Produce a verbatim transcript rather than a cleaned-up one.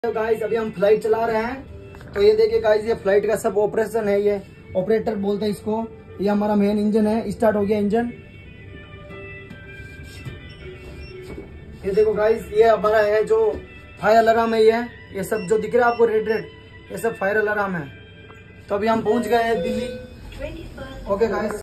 तो गाइस अभी हम फ्लाइट चला रहे हैं। तो ये देखिए गाइस, ये फ्लाइट का सब ऑपरेशन है, ये ऑपरेटर बोलते हैं इसको। ये हमारा मेन इंजन है, स्टार्ट हो गया इंजन। ये देखो गाइस, ये हमारा है जो फायर अलार्म है। ये ये सब जो दिख रहा है आपको रेड रेड, ये सब फायर अलार्म है। तो अभी हम पहुंच गए हैं दिल्ली। Okay guys.